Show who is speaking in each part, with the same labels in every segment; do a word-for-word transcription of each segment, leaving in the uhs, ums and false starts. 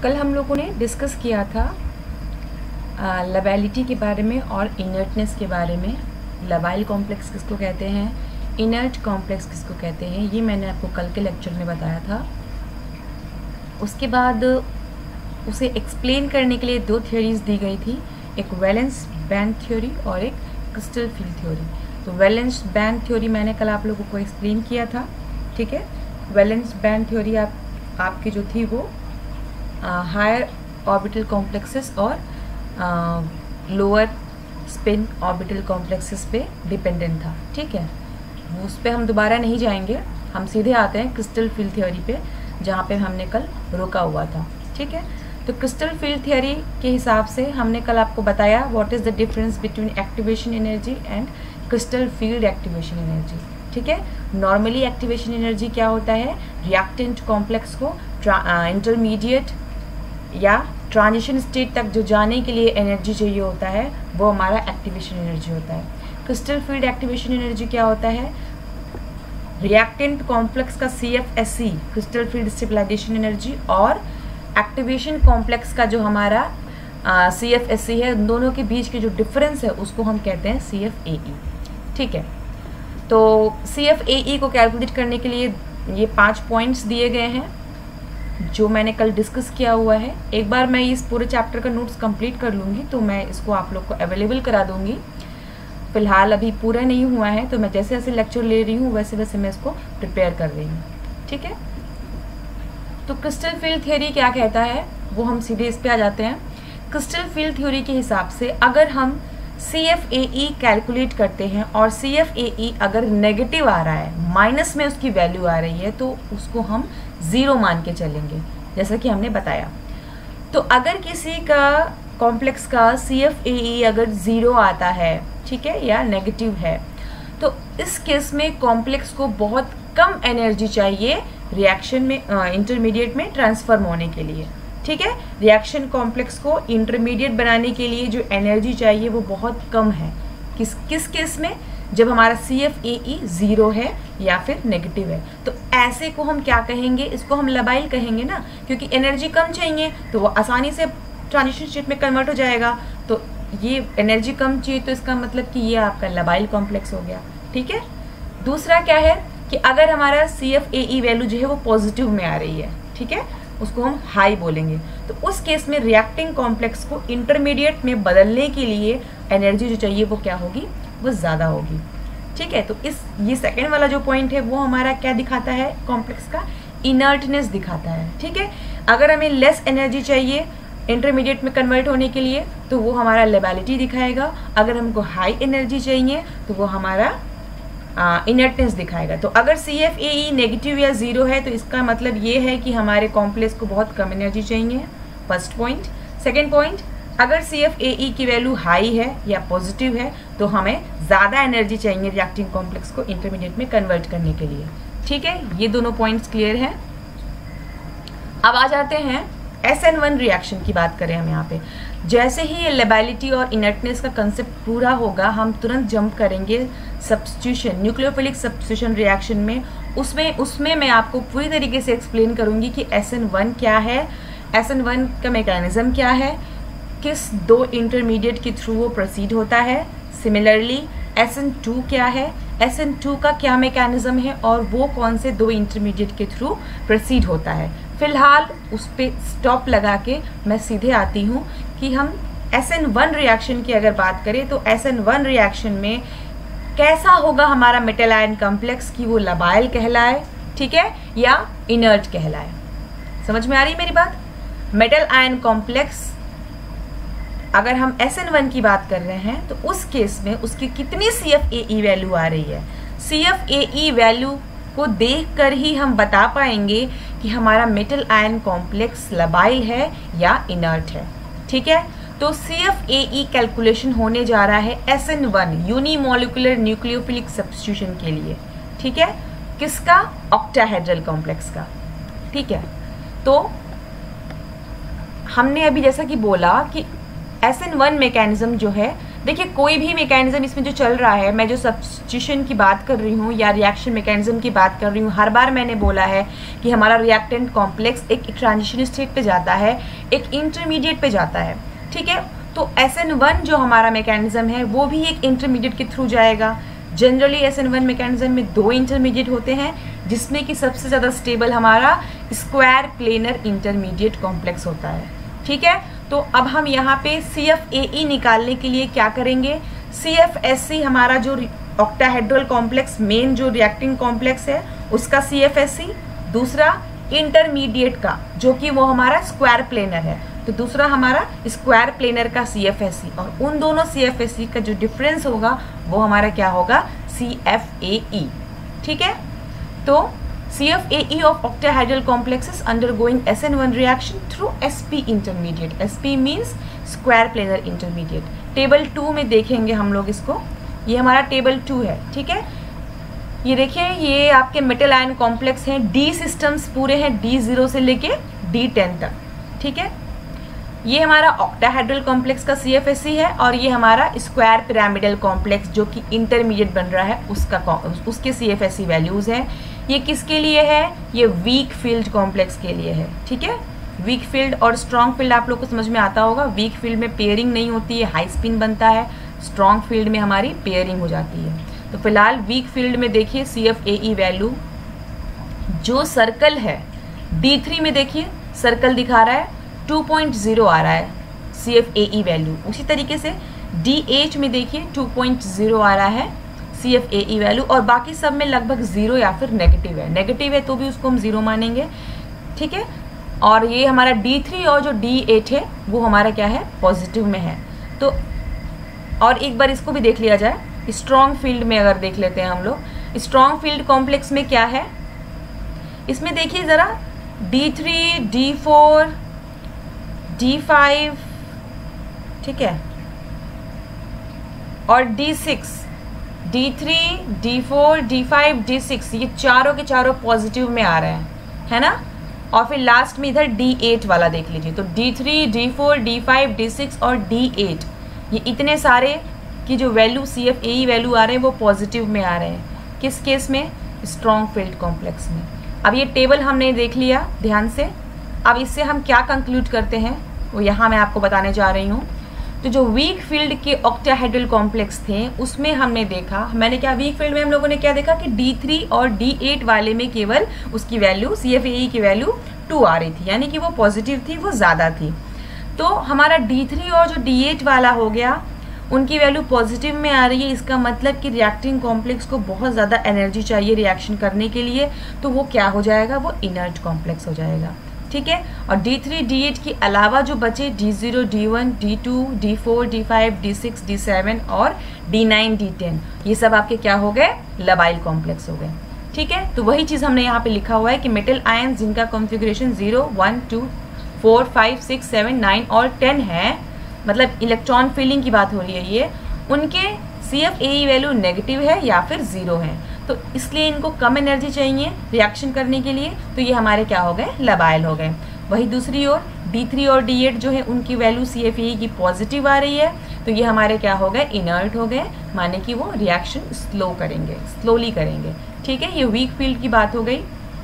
Speaker 1: कल हम लोगों ने डिस्कस किया था लबैलिटी के बारे में और इनर्टनेस के बारे में। लबाइल कॉम्प्लेक्स किसको कहते हैं, इनर्ट कॉम्प्लेक्स किसको कहते हैं, ये मैंने आपको कल के लेक्चर में बताया था। उसके बाद उसे एक्सप्लेन करने के लिए दो थ्योरीज दी गई थी, एक वैलेंस बैंड थ्योरी और एक क्रिस्टल फील्ड थ्योरी। तो वैलेंस बैंड थ्योरी मैंने कल आप लोगों को एक्सप्लेन किया था, ठीक है। वैलेंस बैंड थ्योरी आप आपकी जो थी वो हायर ऑर्बिटल कॉम्प्लेक्सेस और लोअर स्पिन ऑर्बिटल कॉम्प्लेक्सेस पे डिपेंडेंट था, ठीक है। उस पर हम दोबारा नहीं जाएंगे, हम सीधे आते हैं क्रिस्टल फील्ड थ्योरी पे, जहाँ पे हमने कल रोका हुआ था, ठीक है। तो क्रिस्टल फील्ड थ्योरी के हिसाब से हमने कल आपको बताया what is the difference between activation energy and crystal field activation energy, ठीक है। नॉर्मली एक्टिवेशन एनर्जी क्या होता है, रिएक्टेंट कॉम्प्लेक्स को इंटरमीडिएट या ट्रांजिशन स्टेट तक जो जाने के लिए एनर्जी चाहिए होता है वो हमारा एक्टिवेशन एनर्जी होता है। क्रिस्टल फील्ड एक्टिवेशन एनर्जी क्या होता है, रिएक्टेंट कॉम्प्लेक्स का C F S C crystal field stabilisation energy और एक्टिवेशन कॉम्प्लेक्स का जो हमारा सी एफ एस सी है, उन दोनों के बीच के जो डिफरेंस है उसको हम कहते हैं सी एफ ए ई, ठीक है। तो सी एफ ए ई को कैलकुलेट करने के लिए ये पांच पॉइंट्स दिए गए हैं जो मैंने कल डिस्कस किया हुआ है। एक बार मैं इस पूरे चैप्टर का नोट्स कंप्लीट कर लूँगी तो मैं इसको आप लोग को अवेलेबल करा दूँगी। फिलहाल अभी पूरा नहीं हुआ है तो मैं जैसे जैसे लेक्चर ले रही हूँ वैसे वैसे मैं इसको प्रिपेयर कर रही हूँ, ठीक है। तो क्रिस्टल फील्ड थ्योरी क्या कहता है वो हम सीधे इस पे आ जाते हैं। क्रिस्टल फील्ड थ्योरी के हिसाब से अगर हम सी एफ ए ई कैलकुलेट करते हैं और सी एफ ए ई अगर नेगेटिव आ रहा है, माइनस में उसकी वैल्यू आ रही है, तो उसको हम ज़ीरो मान के चलेंगे, जैसा कि हमने बताया। तो अगर किसी का कॉम्प्लेक्स का सी एफ ए ई अगर ज़ीरो आता है, ठीक है, या नेगेटिव है, तो इस केस में कॉम्प्लेक्स को बहुत कम एनर्जी चाहिए रिएक्शन में इंटरमीडिएट में ट्रांसफॉर्म होने के लिए, ठीक है। रिएक्शन कॉम्प्लेक्स को इंटरमीडिएट बनाने के लिए जो एनर्जी चाहिए वो बहुत कम है। किस किस केस में, जब हमारा C F A E zero है या फिर नेगेटिव है। तो ऐसे को हम क्या कहेंगे, इसको हम लबाइल कहेंगे ना, क्योंकि एनर्जी कम चाहिए तो वो आसानी से ट्रांजिशन स्टेट में कन्वर्ट हो जाएगा। तो ये एनर्जी कम चाहिए तो इसका मतलब कि ये आपका लबाइल कॉम्प्लेक्स हो गया, ठीक है। दूसरा क्या है कि अगर हमारा C F A E value जो है वो पॉजिटिव में आ रही है, ठीक है, उसको हम हाई बोलेंगे। तो उस केस में रिएक्टिंग कॉम्प्लेक्स को इंटरमीडिएट में बदलने के लिए एनर्जी जो चाहिए वो क्या होगी, वो ज़्यादा होगी, ठीक है। तो इस ये सेकेंड वाला जो पॉइंट है वो हमारा क्या दिखाता है, कॉम्प्लेक्स का इनर्टनेस दिखाता है, ठीक है। अगर हमें लेस एनर्जी चाहिए इंटरमीडिएट में कन्वर्ट होने के लिए तो वो हमारा लेबैलिटी दिखाएगा। अगर हमको हाई एनर्जी चाहिए तो वो हमारा इनर्टनेस uh, दिखाएगा। तो अगर C F A E negative या ज़ीरो है तो इसका मतलब ये है कि हमारे कॉम्प्लेक्स को बहुत कम एनर्जी चाहिए, फर्स्ट पॉइंट। सेकेंड पॉइंट, अगर सी एफ ए ई की वैल्यू हाई है या पॉजिटिव है तो हमें ज़्यादा एनर्जी चाहिए रिएक्टिंग कॉम्प्लेक्स को इंटरमीडिएट में कन्वर्ट करने के लिए, ठीक है। ये दोनों पॉइंट्स क्लियर हैं। अब आ जाते हैं एस एन वन रिएक्शन की बात करें हम यहाँ पे। जैसे ही ये लेबैलिटी और इनर्टनेस का कंसेप्ट पूरा होगा हम तुरंत जंप करेंगे सब्स्टिट्यूशन, न्यूक्लियोफिलिक सब्स्टिट्यूशन रिएक्शन में। उसमें उसमें मैं आपको पूरी तरीके से एक्सप्लेन करूँगी कि एस एन वन क्या है, एस एन वन का मैकेनिज्म क्या है, किस दो इंटरमीडिएट के थ्रू वो प्रोसीड होता है। सिमिलरली एस एन टू क्या है, एस एन टू का क्या मैकेनिज्म है और वो कौन से दो इंटरमीडिएट के थ्रू प्रोसीड होता है। फिलहाल उस पर स्टॉप लगा के मैं सीधे आती हूँ कि हम एस एन वन रिएक्शन की अगर बात करें तो एस एन वन रिएक्शन में कैसा होगा हमारा मेटल आयन कॉम्प्लेक्स, की वो लबाइल कहलाए, ठीक है, या इनर्ट कहलाए। समझ में आ रही है मेरी बात। मेटल आयन कॉम्प्लेक्स अगर हम एस एन वन की बात कर रहे हैं तो उस केस में उसकी कितनी सी एफ ए ई वैल्यू आ रही है, सी एफ ए ई वैल्यू को देखकर ही हम बता पाएंगे कि हमारा मेटल आयन कॉम्प्लेक्स लबाइल है या इनर्ट है, ठीक है। तो सी एफ ए ई कैलकुलेशन होने जा रहा है S N one unimolecular nucleophilic substitution के लिए, ठीक है, किसका, ऑक्टाहेड्रल कॉम्प्लेक्स का, ठीक है। तो हमने अभी जैसा कि बोला कि एस एन वन मैकेनिज्म जो है देखिए कोई भी मैकेनिज्म इसमें जो चल रहा है, मैं जो सब्स्टिट्यूशन की बात कर रही हूँ या रिएक्शन मैकेनिज्म की बात कर रही हूँ, हर बार मैंने बोला है कि हमारा रिएक्टेंट कॉम्प्लेक्स एक ट्रांजिशन स्टेट पे जाता है, एक इंटरमीडिएट पे जाता है, ठीक है। तो एस एन वन जो हमारा मैकेनिज्म है वो भी एक इंटरमीडिएट के थ्रू जाएगा। Generally S N one mechanism में दो इंटरमीडिएट होते हैं, जिसमें कि सबसे ज़्यादा स्टेबल हमारा स्क्वायर प्लेनर इंटरमीडिएट कॉम्प्लेक्स होता है, ठीक है। तो अब हम यहाँ पे सी एफ ए ई निकालने के लिए क्या करेंगे, सी एफ एस सी हमारा जो ऑक्टाहेड्रल कॉम्प्लेक्स मेन जो रिएक्टिंग कॉम्प्लेक्स है उसका सी एफ एस सी, दूसरा इंटरमीडिएट का जो कि वो हमारा स्क्वायर प्लेनर है, तो दूसरा हमारा स्क्वायर प्लेनर का सी एफ एस सी, और उन दोनों सी एफ एस सी का जो डिफरेंस होगा वो हमारा क्या होगा, सी एफ ए ई, ठीक है। तो C F A E of octahedral complexes undergoing S N one reaction through S P intermediate. S P means square planar intermediate. Table two में देखेंगे हम लोग इसको, ये हमारा टेबल टू है, ठीक है। ये देखिए ये आपके मेटल आयन कॉम्प्लेक्स हैं, डी सिस्टम्स पूरे हैं, डी जीरो से लेके डी टेन तक, ठीक है। ये हमारा ऑक्टाहेड्रल कॉम्प्लेक्स का सी एफ एस सी है, और ये हमारा स्क्वायर पिरामिडल कॉम्प्लेक्स जो कि इंटरमीडिएट बन रहा है उसका उसके C F S C values हैं। ये किसके लिए है, ये वीक फील्ड कॉम्प्लेक्स के लिए है, ठीक है। वीक फील्ड और स्ट्रॉन्ग फील्ड आप लोग को समझ में आता होगा। वीक फील्ड में पेयरिंग नहीं होती है, हाई स्पिन बनता है, स्ट्रॉन्ग फील्ड में हमारी पेयरिंग हो जाती है। तो फिलहाल वीक फील्ड में देखिए C F A E value जो सर्कल है डी थ्री में देखिए सर्कल दिखा रहा है टू पॉइंट ज़ीरो आ रहा है सी एफ ए ई वैल्यू। उसी तरीके से डी एच में देखिए टू पॉइंट ज़ीरो आ रहा है सी एफ ए ई वैल्यू, और बाकी सब में लगभग ज़ीरो या फिर नेगेटिव है। नेगेटिव है तो भी उसको हम ज़ीरो मानेंगे, ठीक है। और ये हमारा डी थ्री और जो डी एट है वो हमारा क्या है, पॉजिटिव में है। तो और एक बार इसको भी देख लिया जाए, स्ट्रॉन्ग फील्ड में अगर देख लेते हैं हम लोग, स्ट्रॉन्ग फील्ड कॉम्प्लेक्स में क्या है, इसमें देखिए ज़रा D three, D four, D five, ठीक है, और D six, D three, D four, D five, D six, ये चारों के चारों पॉजिटिव में आ रहे हैं, है ना। और फिर लास्ट में इधर डी एट वाला देख लीजिए, तो D three, D four, D five, D six और डी एट, ये इतने सारे की जो value C F A E value आ रहे हैं वो पॉजिटिव में आ रहे हैं। किस केस में, स्ट्रॉन्ग फील्ड कॉम्प्लेक्स में। अब ये टेबल हमने देख लिया ध्यान से, अब इससे हम क्या कंक्लूड करते हैं वो यहाँ मैं आपको बताने जा रही हूँ। तो जो वीक फील्ड के ऑक्टाहेड्रल कॉम्प्लेक्स थे उसमें हमने देखा, मैंने क्या वीक फील्ड में हम लोगों ने क्या देखा कि डी थ्री और डी एट वाले में केवल उसकी वैल्यू सी एफ ए ई की वैल्यू टू आ रही थी, यानी कि वो पॉजिटिव थी, वो ज़्यादा थी। तो हमारा डी थ्री और जो डी एट वाला हो गया उनकी वैल्यू पॉजिटिव में आ रही है, इसका मतलब कि रिएक्टिंग कॉम्प्लेक्स को बहुत ज़्यादा एनर्जी चाहिए रिएक्शन करने के लिए, तो वो क्या हो जाएगा, वो इनर्ट कॉम्प्लेक्स हो जाएगा, ठीक है। और डी थ्री, डी एट के अलावा जो बचे D zero, D one, D two, D four, D five, D six, D seven और डी नाइन, डी टेन, ये सब आपके क्या हो गए, लबाइल कॉम्प्लेक्स हो गए, ठीक है। तो वही चीज़ हमने यहाँ पे लिखा हुआ है कि मेटल आयंस जिनका configuration zero, one, two, four, five, six, seven, nine और टेन है, मतलब इलेक्ट्रॉन फीलिंग की बात हो रही है ये, उनके C F A E value negative है या फिर ज़ीरो है, तो इसलिए इनको कम एनर्जी चाहिए रिएक्शन करने के लिए, तो ये हमारे क्या हो गए, लबाइल हो गए। वही दूसरी ओर डी थ्री और डी एट जो है उनकी वैल्यू सी एफ ए ई की पॉजिटिव आ रही है, तो ये हमारे क्या हो गए, इनर्ट हो गए, माने कि वो रिएक्शन स्लो करेंगे, स्लोली करेंगे, ठीक है। ये वीक फील्ड की बात हो गई।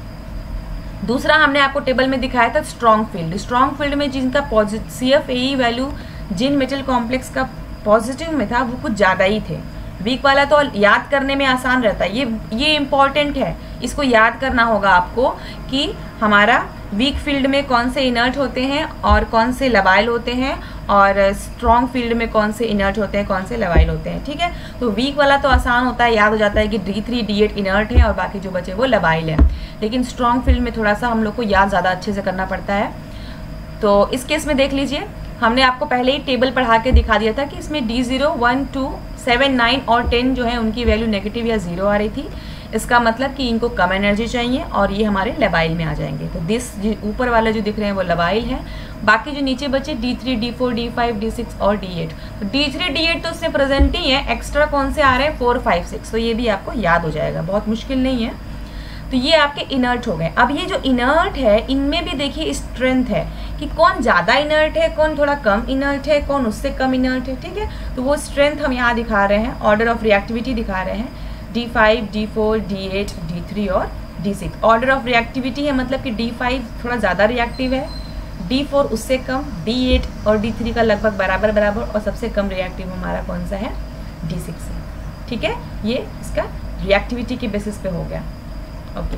Speaker 1: दूसरा हमने आपको टेबल में दिखाया था स्ट्रॉन्ग फील्ड। स्ट्रॉन्ग फील्ड में जिनका positive C F A E value जिन मेटल कॉम्प्लेक्स का पॉजिटिव में था वो कुछ ज़्यादा ही थे। वीक वाला तो याद करने में आसान रहता है, ये ये इम्पॉर्टेंट है, इसको याद करना होगा आपको कि हमारा वीक फील्ड में कौन से इनर्ट होते हैं और कौन से लबाइल होते हैं, और स्ट्रॉन्ग फील्ड में कौन से इनर्ट होते हैं, कौन से लबाइल होते हैं, ठीक है। तो वीक वाला तो आसान होता है, याद हो जाता है कि D three, D eight inert है और बाकी जो बचे वो लबाइल है। लेकिन स्ट्रॉन्ग फील्ड में थोड़ा सा हम लोग को याद ज़्यादा अच्छे से करना पड़ता है। तो इस केस में देख लीजिए, हमने आपको पहले ही टेबल पढ़ा के दिखा दिया था कि इसमें D zero, one, two, seven, nine और टेन जो है उनकी वैल्यू नेगेटिव या ज़ीरो आ रही थी। इसका मतलब कि इनको कम एनर्जी चाहिए और ये हमारे लबाइल में आ जाएंगे। तो दिस ऊपर वाले जो दिख रहे हैं वो लबाइल है, बाकी जो नीचे बचे D three, D four, D five, D six और डी एट, तो डी थ्री, डी एट तो उससे प्रेजेंट ही है, एक्स्ट्रा कौन से आ रहे हैं, फोर, फाइव, सिक्स, तो ये भी आपको याद हो जाएगा, बहुत मुश्किल नहीं है। तो ये आपके इनर्ट हो गए। अब ये जो इनर्ट है इनमें भी देखिए स्ट्रेंथ है कि कौन ज़्यादा इनर्ट है, कौन थोड़ा कम इनर्ट है, कौन उससे कम इनर्ट है, ठीक है। तो वो स्ट्रेंथ हम यहाँ दिखा रहे हैं, ऑर्डर ऑफ रिएक्टिविटी दिखा रहे हैं, D five, D four, D eight, D three और D six. Order of reactivity है मतलब कि डी फाइव थोड़ा ज़्यादा रिएक्टिव है, डी फोर उससे कम, डी एट और डी थ्री का लगभग बराबर बराबर, और सबसे कम रिएक्टिव हमारा कौन सा है, डी सिक्स है, ठीक है। ये इसका रिएक्टिविटी के बेसिस पे हो गया। ओके,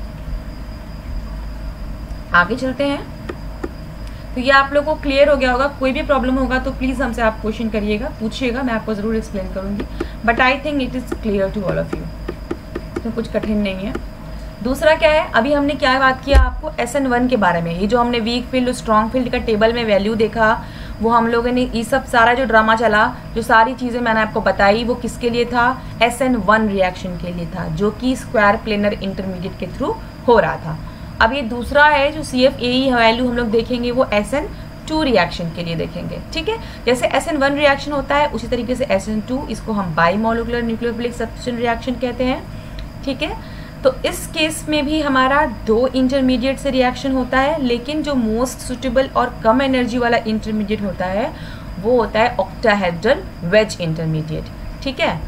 Speaker 1: आगे चलते हैं। तो ये आप लोगों को क्लियर हो गया होगा। कोई भी प्रॉब्लम होगा तो प्लीज़ हमसे आप क्वेश्चन करिएगा, पूछिएगा, मैं आपको ज़रूर एक्सप्लेन करूँगी, but I think it is clear to all of you, इसमें कुछ कठिन नहीं है। दूसरा क्या है, अभी हमने क्या बात किया आपको एस एन वन के बारे में। ये जो हमने वीक फील्ड और स्ट्रॉन्ग फील्ड का टेबल में वैल्यू देखा, वो हम लोगों ने ये सब सारा जो ड्रामा चला, जो सारी चीज़ें मैंने आपको बताई, वो किसके लिए था, एस एन वन रिएक्शन के लिए था, जो कि स्क्वायर प्लेनर इंटरमीडिएट के थ्रू हो रहा था। अब ये दूसरा है जो सी एफ ए ई वैल्यू हम लोग देखेंगे, वो एस एन टू रिएक्शन के लिए देखेंगे, ठीक है। जैसे एस एन वन रिएक्शन होता है उसी तरीके से एस एन टू, इसको हम bimolecular nucleophilic substitution reaction कहते हैं, ठीक है। तो इस केस में भी हमारा दो इंटरमीडिएट से रिएक्शन होता है, लेकिन जो मोस्ट सुटेबल और कम एनर्जी वाला इंटरमीडिएट होता है वो होता है ऑक्टाहेड्रल वेज इंटरमीडिएट, ठीक है।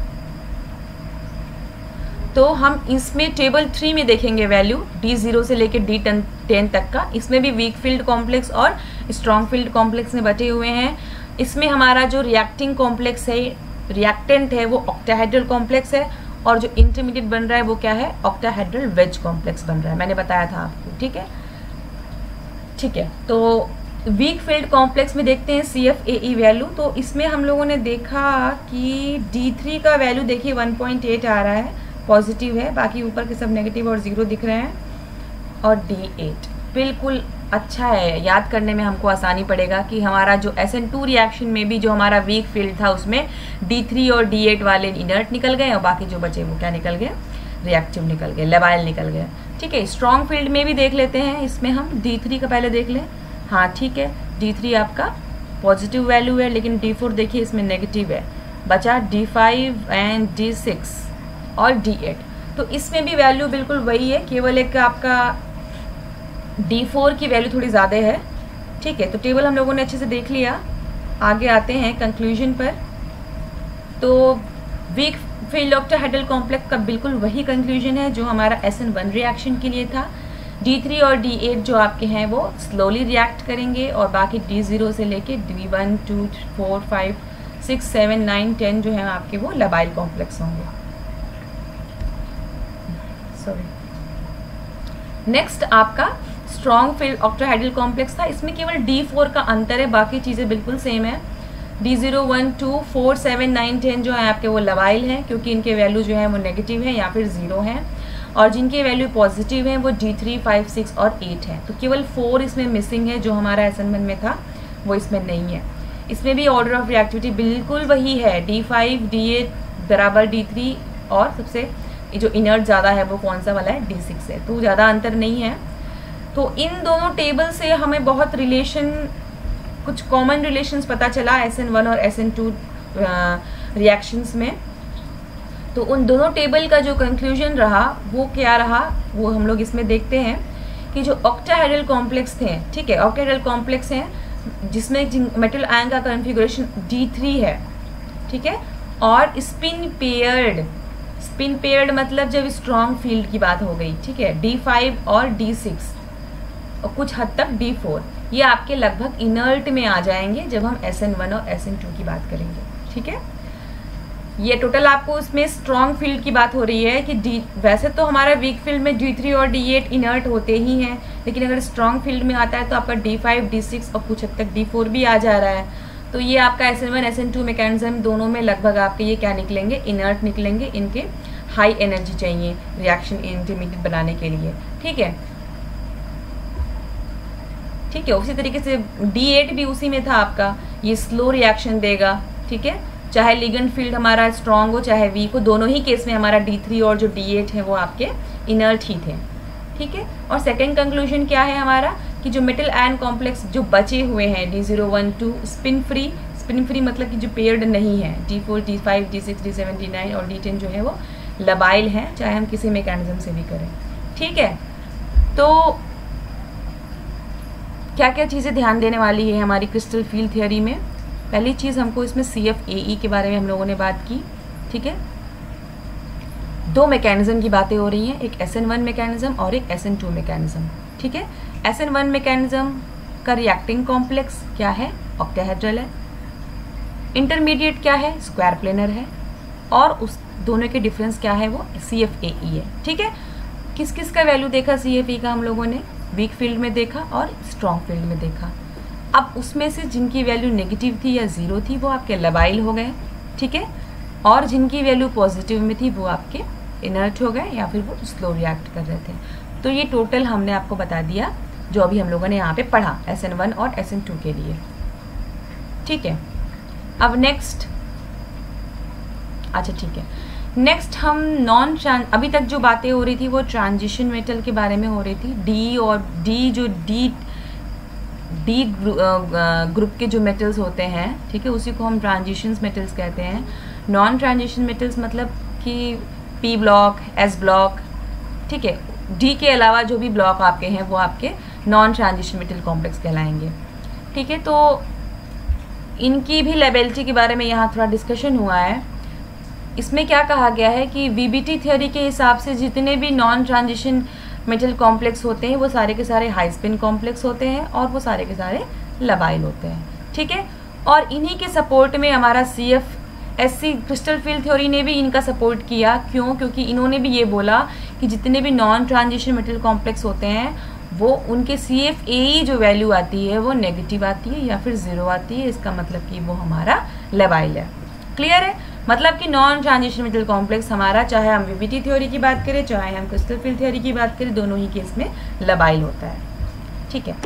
Speaker 1: तो हम इसमें टेबल थ्री में देखेंगे वैल्यू डी जीरो से लेकर डी टेन तक का। इसमें भी वीक फील्ड कॉम्प्लेक्स और स्ट्रॉन्ग फील्ड कॉम्प्लेक्स में बटे हुए हैं। इसमें हमारा जो रिएक्टिंग कॉम्प्लेक्स है, रिएक्टेंट है, वो ऑक्टाहेड्रल कॉम्प्लेक्स है, और जो इंटरमीडिएट बन रहा है वो क्या है, ऑक्टाहेड्रल वेज कॉम्प्लेक्स बन रहा है, मैंने बताया था आपको, ठीक है, ठीक है। तो वीक फील्ड कॉम्प्लेक्स में देखते हैं सी एफ ए ई वैल्यू। तो इसमें हम लोगों ने देखा कि डी थ्री का वैल्यू देखिए वन पॉइंट एट आ रहा है, पॉजिटिव है, बाकी ऊपर के सब नेगेटिव और ज़ीरो दिख रहे हैं, और डी एट बिल्कुल अच्छा है, याद करने में हमको आसानी पड़ेगा कि हमारा जो एस एन टू रिएक्शन में भी जो हमारा वीक फील्ड था उसमें डी थ्री और डी एट वाले इनर्ट निकल गए, और बाकी जो बचे वो क्या निकल गए, रिएक्टिव निकल गए, लेबाइल निकल गए, ठीक है। स्ट्रॉन्ग फील्ड में भी देख लेते हैं, इसमें हम डी थ्री का पहले देख लें, हाँ ठीक है, डी थ्री आपका पॉजिटिव वैल्यू है, लेकिन डी फोर देखिए इसमें नेगेटिव है, बचा D five and D six और डी एट। तो इसमें भी वैल्यू बिल्कुल वही है, केवल एक आपका डी फोर की वैल्यू थोड़ी ज़्यादा है, ठीक है। तो टेबल हम लोगों ने अच्छे से देख लिया, आगे आते हैं कंक्लूजन पर। तो वीक फील्ड ऑक्टाहेड्रल कॉम्प्लेक्स का बिल्कुल वही कंक्लूजन है जो हमारा एस एन वन रिएक्शन के लिए था। डी थ्री और डी एट जो आपके हैं वो स्लोली रिएक्ट करेंगे, और बाकी डी ज़ीरो से लेके D one two four five six seven nine ten जो है आपके वो लबाइल कॉम्प्लेक्स होंगे। सॉरी, नेक्स्ट आपका स्ट्रॉन्ग फील्ड ऑक्टाहेड्रल कॉम्प्लेक्स था। इसमें केवल डी फोर का अंतर है, बाकी चीज़ें बिल्कुल सेम है। D zero one two four seven nine ten जो है आपके वो लबाइल हैं, क्योंकि इनके वैल्यू जो है वो नेगेटिव है या फिर ज़ीरो हैं, और जिनकी वैल्यू पॉजिटिव है वो डी थ्री फाइव सिक्स और एट है। तो केवल फोर इसमें मिसिंग है, जो हमारा एस एन वन में था वो इसमें नहीं है। इसमें भी ऑर्डर ऑफ रिएक्टिविटी बिल्कुल वही है, डी फाइव डी एट बराबर डी थ्री, और सबसे जो इनर्ट ज़्यादा है वो कौन सा वाला है, डी सिक्स है, तो ज़्यादा अंतर नहीं है। तो इन दोनों टेबल से हमें बहुत रिलेशन, कुछ कॉमन रिलेशंस पता चला एस एन वन और एस एन टू रिएक्शंस में। तो उन दोनों टेबल का जो कंक्लूजन रहा वो क्या रहा, वो हम लोग इसमें देखते हैं कि जो ऑक्टाहेड्रल कॉम्प्लेक्स थे, ठीक है, ऑक्टाहेड्रल कॉम्प्लेक्स हैं जिसमें मेटल आयन का कॉन्फ़िगरेशन डी थ्री है, ठीक है, और स्पिन पेयर्ड, स्पिन पेयर्ड मतलब जब स्ट्रॉन्ग फील्ड की बात हो गई, ठीक है, डी फाइव और डी सिक्स और कुछ हद तक डी फोर, ये आपके लगभग इनर्ट में आ जाएंगे जब हम एस एन वन और एस एन टू की बात करेंगे, ठीक है। ये टोटल आपको उसमें स्ट्रॉन्ग फील्ड की बात हो रही है कि डी, वैसे तो हमारा वीक फील्ड में डी थ्री और डी एट इनर्ट होते ही हैं, लेकिन अगर स्ट्रॉन्ग फील्ड में आता है तो आपका डी फाइव डी सिक्स और कुछ हद तक डी फोर भी आ जा रहा है। तो ये आपका S N one S N two mechanism दोनों में लगभग आपके ये क्या निकलेंगे, इनर्ट निकलेंगे, इनके हाई एनर्जी चाहिए रिएक्शन इंटरमीडिएट बनाने के लिए, ठीक है, ठीक है। उसी तरीके से डी एट भी उसी में था आपका, ये स्लो रिएक्शन देगा, ठीक है, चाहे लिगेंड फील्ड हमारा स्ट्रॉन्ग हो चाहे वीक हो, दोनों ही केस में हमारा डी थ्री और जो डी एट है वो आपके इनर्ट ही थे, ठीक है। और सेकेंड कंक्लूजन क्या है हमारा कि जो मेटल आयन कॉम्प्लेक्स जो बचे हुए हैं D zero one two spin free, spin free मतलब कि जो पेयर्ड नहीं है, D four D five D six D seven D nine और डी टेन जो है वो लबाइल हैं, चाहे हम किसी मैकेनिज्म से भी करें, ठीक है। तो क्या क्या चीज़ें ध्यान देने वाली है हमारी क्रिस्टल फील्ड थ्योरी में। पहली चीज़ हमको इसमें सी एफ ए ई के बारे में हम लोगों ने बात की, ठीक है। दो मैकेनिज्म की बातें हो रही हैं, एक एस एन वन मैकेनिज्म और एक एस एन टू मैकेनिज्म, ठीक है। एस एन वन मैकेनिज्म का रिएक्टिंग कॉम्प्लेक्स क्या है, ऑक्टाहेड्रल है। इंटरमीडिएट क्या है, स्क्वायर प्लेनर है। और उस दोनों के डिफरेंस क्या है, वो सी एफ ए ई है, ठीक है। किस किस का वैल्यू देखा सी एफ ई का हम लोगों ने, वीक फील्ड में देखा और स्ट्रॉन्ग फील्ड में देखा। अब उसमें से जिनकी वैल्यू नेगेटिव थी या ज़ीरो थी वो आपके लबाइल हो गए, ठीक है। और जिनकी वैल्यू पॉजिटिव में थी वो आपके इनर्ट हो गए या फिर वो स्लो रिएक्ट कर रहे थे। तो ये टोटल हमने आपको बता दिया जो अभी हम लोगों ने यहाँ पे पढ़ा एस एन वन और एस एन टू के लिए, ठीक है। अब नेक्स्ट, अच्छा ठीक है, नेक्स्ट हम नॉन ट्रांस, अभी तक जो बातें हो रही थी वो ट्रांजिशन मेटल के बारे में हो रही थी। डी और डी जो डी डी ग्रुप के जो मेटल्स होते हैं, ठीक है, उसी को हम ट्रांजिशन मेटल्स कहते हैं। नॉन ट्रांजिशन मेटल्स मतलब कि पी ब्लॉक, एस ब्लॉक, ठीक है, डी के अलावा जो भी ब्लॉक आपके हैं वो आपके नॉन ट्रांजिशन मेटल कॉम्प्लेक्स कहलाएंगे, ठीक है। तो इनकी भी लेबेलिटी के बारे में यहाँ थोड़ा डिस्कशन हुआ है। इसमें क्या कहा गया है कि वीबीटी थ्योरी के हिसाब से जितने भी नॉन ट्रांजिशन मेटल कॉम्प्लेक्स होते हैं वो सारे के सारे हाई स्पिन कॉम्प्लेक्स होते हैं और वो सारे के सारे लबाइल होते हैं, ठीक है। और इन्हीं के सपोर्ट में हमारा C F S C crystal field theory ने भी इनका सपोर्ट किया। क्यों? क्योंकि इन्होंने भी ये बोला कि जितने भी नॉन ट्रांजिशन मेटल कॉम्प्लेक्स होते हैं वो उनके सी एफ ए ई जो वैल्यू आती है वो नेगेटिव आती है या फिर ज़ीरो आती है। इसका मतलब कि वो हमारा लबाइल है। क्लियर है? मतलब कि नॉन ट्रांजिशन मेटल कॉम्प्लेक्स हमारा, चाहे हम वीबीटी थ्योरी की बात करें चाहे हम क्रिस्टल फील्ड थ्योरी की बात करें, दोनों ही केस में लबाइल होता है, ठीक है।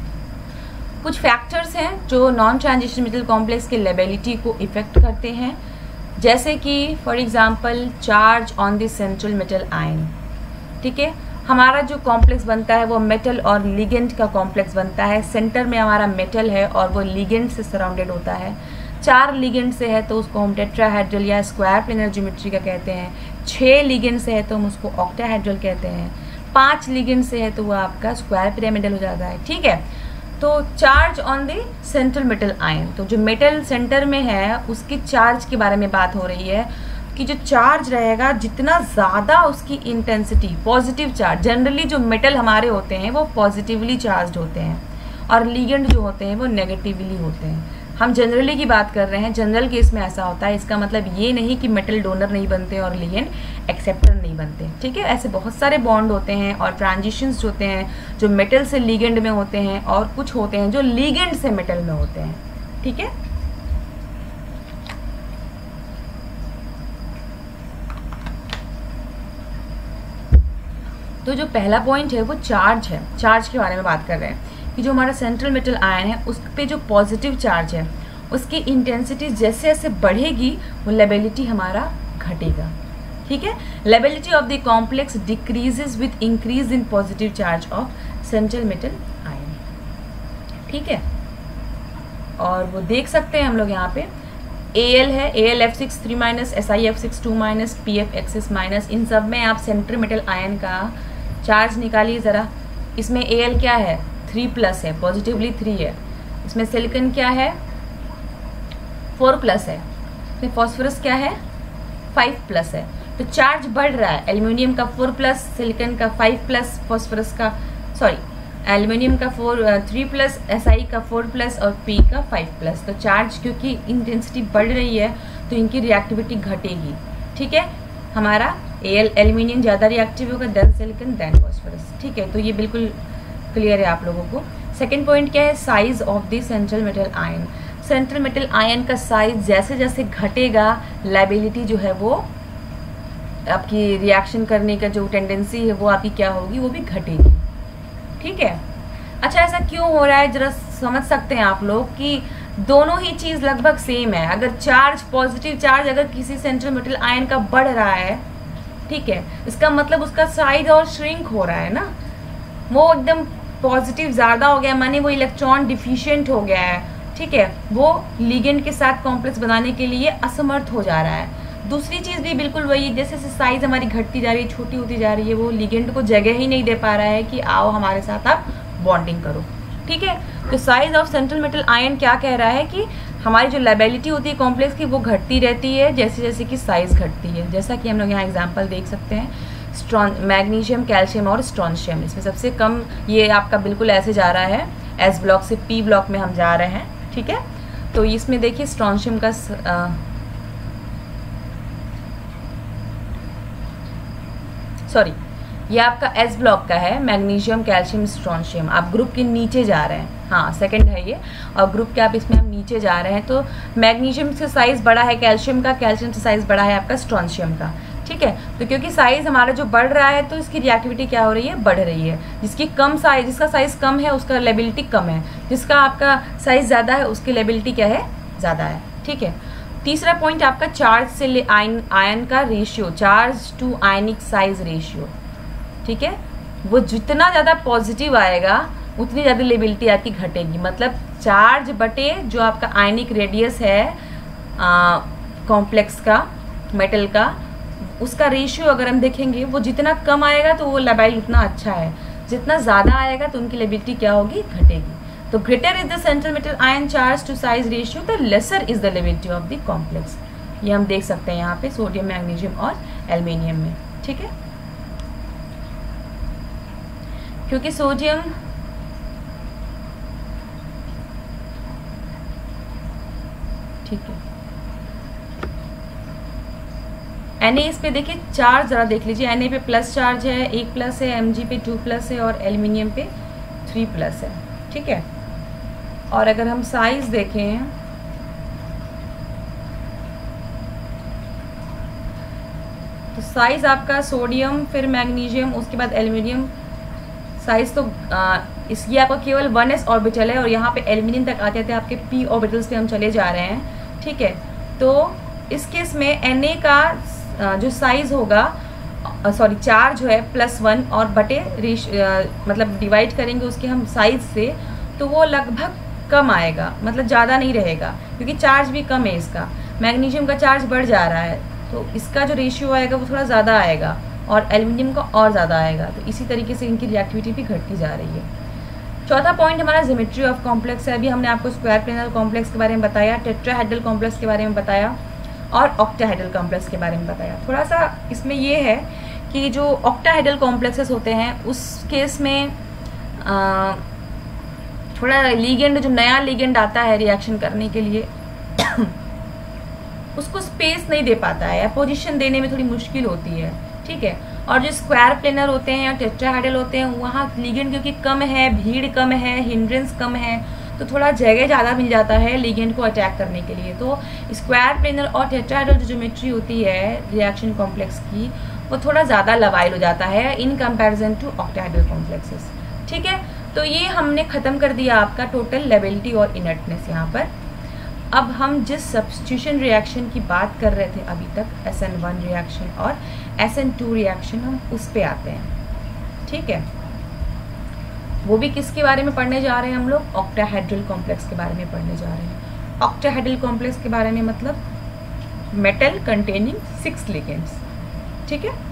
Speaker 1: कुछ फैक्टर्स हैं जो नॉन ट्रांजिशन मेटल कॉम्प्लेक्स के लेबिलिटी को इफेक्ट करते हैं, जैसे कि for example charge on the central metal ion, ठीक है। हमारा जो कॉम्प्लेक्स बनता है वो मेटल और लिगेंड का कॉम्प्लेक्स बनता है। सेंटर में हमारा मेटल है और वो लिगेंड से सराउंडेड होता है। चार लिगेंड से है तो उसको हम टेट्राहेड्रल या स्क्वायर प्लेनर ज्योमेट्री का कहते हैं। छः लिगेंड से है तो हम उसको ऑक्टाहेड्रल कहते हैं। पांच लिगेंड से है तो वो आपका स्क्वायर पिरामिडल हो जाता है, ठीक है। तो charge on the central metal ion, तो जो मेटल सेंटर में है उसके चार्ज के बारे में बात हो रही है कि जो चार्ज रहेगा जितना ज़्यादा उसकी इंटेंसिटी, पॉजिटिव चार्ज, जनरली जो मेटल हमारे होते हैं वो पॉजिटिवली चार्ज होते हैं और लिगेंड जो होते हैं वो नेगेटिवली होते हैं। हम जनरली की बात कर रहे हैं, जनरल केस में ऐसा होता है। इसका मतलब ये नहीं कि मेटल डोनर नहीं बनते और लिगेंड एक्सेप्टर नहीं बनते, ठीक है। ऐसे बहुत सारे बॉन्ड होते हैं और ट्रांजिशंस होते हैं जो मेटल से लिगेंड में होते हैं और कुछ होते हैं जो लिगेंड से मेटल में होते हैं, ठीक है। तो जो पहला पॉइंट है वो चार्ज है। चार्ज के बारे में बात कर रहे हैं कि जो हमारा सेंट्रल मेटल आयन है उस पे जो पॉजिटिव चार्ज है उसकी इंटेंसिटी जैसे जैसे बढ़ेगी वो लेबिलिटी हमारा घटेगा, ठीक है। Lability of the complex decreases with increase in positive charge of central metal ion, ठीक है। और वो देख सकते हैं हम लोग यहाँ पे Al है, Al F six three minus, S I F six two minus, P F six minus, इन सब में आप सेंट्रल मेटल आयन का चार्ज निकालिए ज़रा। इसमें Al क्या है, थ्री प्लस है, पॉजिटिवली थ्री है। इसमें सिलिकॉन क्या है, फोर प्लस है। इसमें फॉस्फोरस क्या है, फाइव प्लस है। तो चार्ज बढ़ रहा है, एल्यूमिनियम का फोर प्लस, सिलिकॉन का फाइव प्लस, फॉस्फोरस का सॉरी एल्यूमिनियम का four three plus, S I का फोर प्लस और पी का फाइव प्लस। तो चार्ज क्योंकि इंटेंसिटी बढ़ रही है तो इनकी रिएक्टिविटी घटेगी, ठीक है। हमारा एल एल्यूमिनियम ज़्यादा रिएक्टिव होगा, देन सिलिकॉन, देन फॉस्फोरस, ठीक है। तो ये बिल्कुल क्लियर है आप लोगों को। सेकेंड पॉइंट क्या है, size of the central metal ion. Central metal ion का साइज जैसे जैसे घटेगा लाइबिलिटी जो है वो आपकी रिएक्शन करने का जो टेंडेंसी है वो आपकी क्या होगी, वो भी घटेगी, ठीक है। अच्छा, ऐसा क्यों हो रहा है जरा समझ सकते हैं आप लोग कि दोनों ही चीज़ लगभग सेम है। अगर चार्ज, पॉजिटिव चार्ज अगर किसी सेंट्रल मेटल आयन का बढ़ रहा है, ठीक है, इसका मतलब उसका साइज और श्रिंक हो रहा है ना, वो एकदम पॉजिटिव ज़्यादा हो गया, माने वो इलेक्ट्रॉन डिफिशिएंट हो गया है, ठीक है, वो लिगेंड के साथ कॉम्प्लेक्स बनाने के लिए असमर्थ हो जा रहा है। दूसरी चीज़ भी बिल्कुल वही है, जैसे जैसे साइज हमारी घटती जा रही है, छोटी होती जा रही है, वो लिगेंड को जगह ही नहीं दे पा रहा है कि आओ हमारे साथ आप बॉन्डिंग करो, ठीक है। तो size of central metal ion क्या कह रहा है कि हमारी जो लेबिलिटी होती है कॉम्प्लेक्स की वो घटती रहती है जैसे जैसे कि साइज घटती है। जैसा कि हम लोग यहाँ एग्जांपल देख सकते हैं, स्ट्रॉन मैग्नीशियम, कैल्शियम और स्ट्रॉन्शियम। इसमें सबसे कम ये आपका बिल्कुल ऐसे जा रहा है, एस ब्लॉक से पी ब्लॉक में हम जा रहे हैं, ठीक है। तो इसमें देखिए स्ट्रॉन्शियम का सॉरी ये आपका एस ब्लॉक का है, मैग्नीशियम, कैल्शियम, स्ट्रॉन्शियम। आप ग्रुप के नीचे जा रहे हैं, हाँ सेकंड है ये, और ग्रुप के आप इसमें हम नीचे जा रहे हैं। तो मैग्नीशियम से साइज बड़ा है कैल्शियम का, कैल्शियम से साइज बड़ा है आपका स्ट्रॉन्शियम का, ठीक है। तो क्योंकि साइज हमारा जो बढ़ रहा है तो इसकी रिएक्टिविटी क्या हो रही है, बढ़ रही है। जिसकी कम साइज जिसका साइज कम है उसका लेबिलिटी कम है, जिसका आपका साइज ज़्यादा है उसकी लेबिलिटी क्या है, ज़्यादा है, ठीक है। तीसरा पॉइंट आपका चार्ज से आयन आयन का ratio, charge to ionic size ratio, ठीक है। वो जितना ज़्यादा पॉजिटिव आएगा उतनी ज़्यादा लेबिलिटी आपकी घटेगी। मतलब चार्ज बटे जो आपका आयनिक रेडियस है कॉम्प्लेक्स का, मेटल का, उसका रेशियो अगर हम देखेंगे वो जितना कम आएगा तो वो लेबिलिटी उतना अच्छा है, जितना ज़्यादा आएगा तो उनकी लेबिलिटी क्या होगी, घटेगी। तो greater is the central metal ion charge to size ratio the lesser is the lability of the complex. ये हम देख सकते हैं यहाँ पे सोडियम, मैग्नीशियम और एल्युमिनियम में, ठीक है। क्योंकि सोडियम ठीक है, Na इस पे देखिए चार्ज जरा देख लीजिए, Na पे प्लस चार्ज है, एक प्लस है, Mg पे टू प्लस है और एल्युमिनियम पे थ्री प्लस है, ठीक है। और अगर हम साइज देखें तो साइज आपका सोडियम, फिर मैग्नीशियम, उसके बाद एल्युमिनियम, साइज तो आ, इसकी आपका केवल वन एस ऑर्बिटल है और यहाँ पे एल्युमिनियम तक आते थे आपके पी ऑर्बिटल्स पे हम चले जा रहे हैं, ठीक है। तो इस केस में Na का जो साइज होगा, सॉरी चार्ज जो है प्लस वन और बटे रेश मतलब डिवाइड करेंगे उसके हम साइज से, तो वो लगभग कम आएगा, मतलब ज़्यादा नहीं रहेगा क्योंकि चार्ज भी कम है इसका। मैग्नीशियम का चार्ज बढ़ जा रहा है तो इसका जो रेशियो आएगा वो थोड़ा ज़्यादा आएगा और एल्युमिनियम का और ज़्यादा आएगा। तो इसी तरीके से इनकी रिएक्टिविटी भी घटती जा रही है। चौथा पॉइंट हमारा ज्योमेट्री ऑफ कॉम्प्लेक्स है। अभी हमने आपको स्क्वायर प्लेनर कॉम्प्लेक्स के बारे में बताया, टेट्राहेड्रल कॉम्प्लेक्स के बारे में बताया और ऑक्टाहेड्रल कॉम्प्लेक्स के बारे में बताया। थोड़ा सा इसमें ये है कि जो ऑक्टाहेड्रल कॉम्प्लेक्सेस होते हैं उस केस में आ, थोड़ा लीगेंड, जो नया लीगेंड आता है रिएक्शन करने के लिए उसको स्पेस नहीं दे पाता है या पोजीशन देने में थोड़ी मुश्किल होती है, ठीक है। और जो स्क्वायर प्लेनर होते हैं या टेट्राहेड्रल होते हैं वहाँ लीगेंड क्योंकि कम है, भीड़ कम है, हिंड्रेंस कम है, तो थोड़ा जगह ज़्यादा मिल जाता है लीगेंड को अटैक करने के लिए। तो स्क्वायर प्लेनर और टेट्राहेड्रल जो ज्योमेट्री होती है रिएक्शन कॉम्प्लेक्स की वो थोड़ा ज़्यादा लवाइल हो जाता है in comparison to octahedral complexes, ठीक है। तो ये हमने ख़त्म कर दिया आपका टोटल लेबिलिटी और इनर्टनेस यहाँ पर। अब हम जिस सब्स्टिट्यूशन रिएक्शन की बात कर रहे थे अभी तक, एस एन वन रिएक्शन और एस एन टू रिएक्शन, हम उस पे आते हैं, ठीक है। वो भी किसके बारे में पढ़ने जा रहे हैं हम लोग, ऑक्टाहेड्रल कॉम्प्लेक्स के बारे में पढ़ने जा रहे हैं। ऑक्टाहेड्रल कॉम्प्लेक्स के बारे में मतलब मेटल कंटेनिंग सिक्स लिगेंड्स, ठीक है।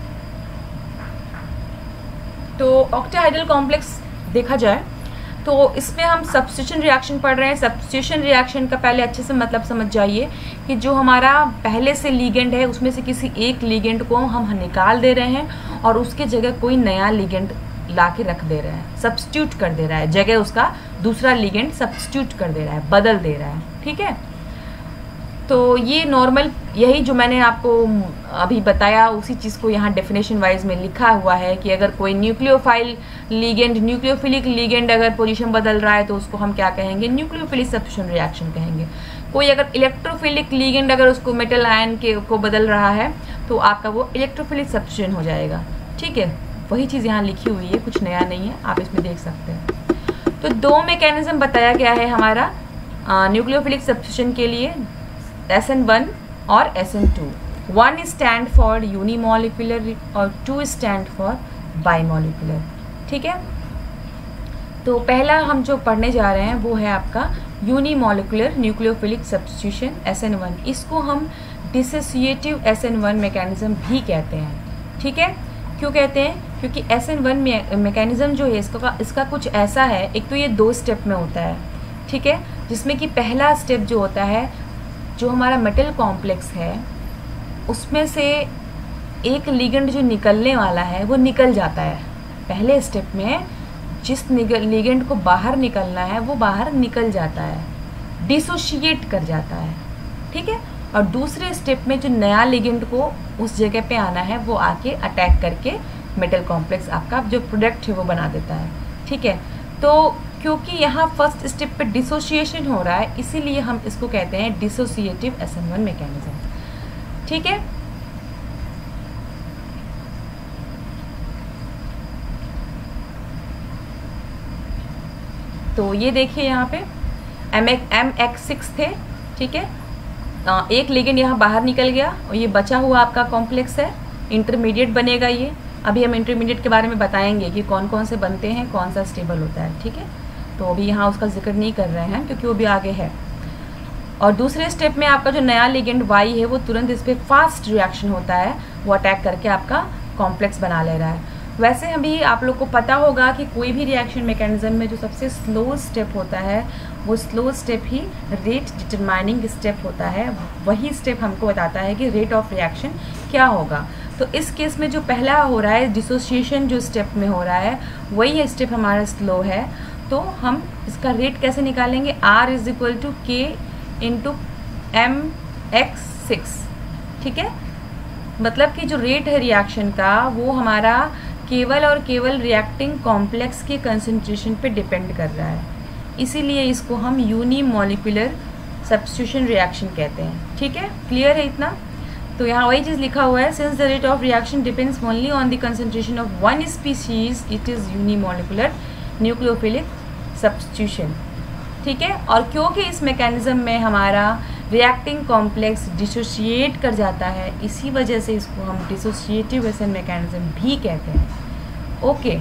Speaker 1: तो ऑक्टाहेड्रल कॉम्प्लेक्स देखा जाए तो इसमें हम सब्स्टिट्यूशन रिएक्शन पढ़ रहे हैं। सब्स्टिट्यूशन रिएक्शन का पहले अच्छे से मतलब समझ जाइए कि जो हमारा पहले से लीगेंड है उसमें से किसी एक लीगेंड को हम निकाल दे रहे हैं और उसके जगह कोई नया लीगेंड ला के रख दे रहे हैं, सब्स्टिट्यूट कर दे रहा है, जगह उसका दूसरा लीगेंड सब्स्टिट्यूट कर दे रहा है, बदल दे रहा है, ठीक है। तो ये नॉर्मल, यही जो मैंने आपको अभी बताया उसी चीज़ को यहाँ डेफिनेशन वाइज में लिखा हुआ है कि अगर कोई न्यूक्लियोफाइल लीगेंड, न्यूक्लियोफिलिक लीगेंड अगर पोजीशन बदल रहा है तो उसको हम क्या कहेंगे, न्यूक्लियोफिलिक सब्स्टिट्यूशन रिएक्शन कहेंगे। कोई अगर इलेक्ट्रोफिलिक लीगेंड अगर उसको मेटल आयन के को बदल रहा है तो आपका वो इलेक्ट्रोफिलिक सब्स्टिट्यूशन हो जाएगा, ठीक है। वही चीज़ यहाँ लिखी हुई है, कुछ नया नहीं है, आप इसमें देख सकते हैं। तो दो मैकेनिज्म बताया गया है हमारा न्यूक्लियोफिलिक सब्स्टिट्यूशन के लिए, एस एन वन और S N two. One stand for unimolecular और टू स्टैंड फॉर बाइमोलिकुलर, ठीक है। तो पहला हम जो पढ़ने जा रहे हैं वो है आपका unimolecular nucleophilic substitution S N one. इसको हम dissociative S N one mechanism भी कहते हैं, ठीक है। क्यों कहते हैं, क्योंकि एस एन वन मैकेनिज्म जो है इसका इसका कुछ ऐसा है, एक तो ये दो स्टेप में होता है, ठीक है, जिसमें कि पहला स्टेप जो होता है, जो हमारा मेटल कॉम्प्लेक्स है उसमें से एक लिगेंड जो निकलने वाला है वो निकल जाता है। पहले स्टेप में जिस लिगेंड को बाहर निकलना है वो बाहर निकल जाता है, डिसोशिएट कर जाता है, ठीक है। और दूसरे स्टेप में जो नया लिगेंड को उस जगह पे आना है वो आके अटैक करके मेटल कॉम्प्लेक्स आपका जो प्रोडक्ट है वो बना देता है, ठीक है। तो क्योंकि यहाँ फर्स्ट स्टेप पे डिसोसिएशन हो रहा है, इसीलिए हम इसको कहते हैं dissociative S N one mechanism, ठीक है। तो ये देखिए यहाँ पे एम एम एक्स सिक्स थे, ठीक है, एक लिगेंड यहाँ बाहर निकल गया और ये बचा हुआ आपका कॉम्प्लेक्स है, इंटरमीडिएट बनेगा ये। अभी हम इंटरमीडिएट के बारे में बताएंगे कि कौन कौन से बनते हैं, कौन सा स्टेबल होता है, ठीक है। तो अभी यहाँ उसका जिक्र नहीं कर रहे हैं क्योंकि वो भी आगे है। और दूसरे स्टेप में आपका जो नया लिगेंड वाई है वो तुरंत इस पर फास्ट रिएक्शन होता है, वो अटैक करके आपका कॉम्प्लेक्स बना ले रहा है। वैसे अभी आप लोग को पता होगा कि कोई भी रिएक्शन मैकेनिज्म में जो सबसे स्लो स्टेप होता है वो स्लो स्टेप ही रेट डिटरमाइनिंग स्टेप होता है, वही स्टेप हमको बताता है कि रेट ऑफ रिएक्शन क्या होगा। तो इस केस में जो पहला हो रहा है डिसोसिएशन जो स्टेप में हो रहा है वही स्टेप हमारा स्लो है। तो हम इसका रेट कैसे निकालेंगे, R is equal to K into M X six, ठीक है। मतलब कि जो रेट है रिएक्शन का वो हमारा केवल और केवल रिएक्टिंग कॉम्प्लेक्स के कंसंट्रेशन पे डिपेंड कर रहा है, इसीलिए इसको हम यूनिमोलिकुलर सब्स्टिट्यूशन रिएक्शन कहते हैं, ठीक है। क्लियर है इतना। तो यहाँ वही चीज़ लिखा हुआ है, since the rate of reaction depends only on the concentration of one species it is unimolecular nucleophilic substitution, ठीक है। और क्योंकि इस मैकेनिज्म में हमारा रिएक्टिंग कॉम्प्लेक्स डिसोशिएट कर जाता है, इसी वजह से इसको हम डिसोशिएटिव एस एन मैकेनिज्म भी कहते हैं, ओके।